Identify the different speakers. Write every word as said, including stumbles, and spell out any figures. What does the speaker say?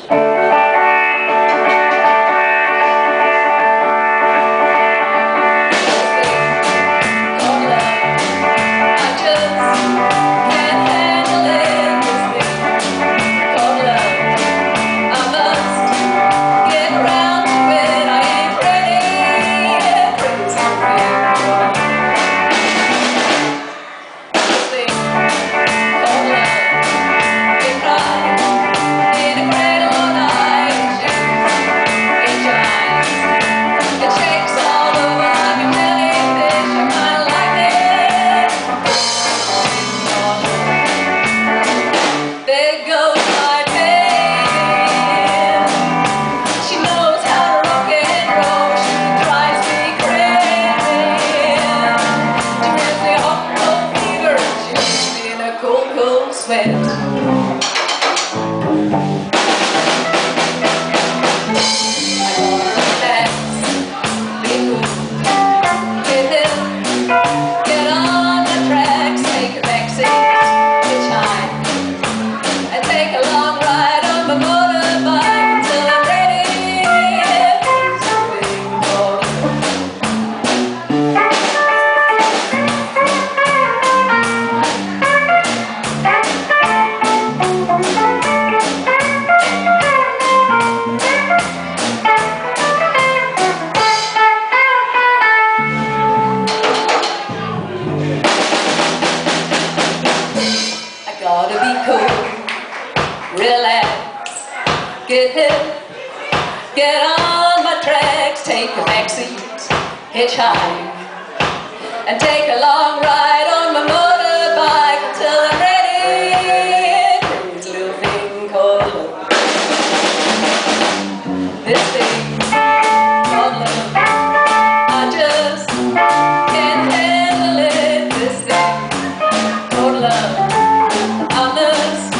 Speaker 1: Get hip, get on my tracks, take a backseat, hitchhike, and take a long ride on my motorbike until I'm ready. Cruise, little thing called love. This thing called love, I just can't handle it. This thing called love, I must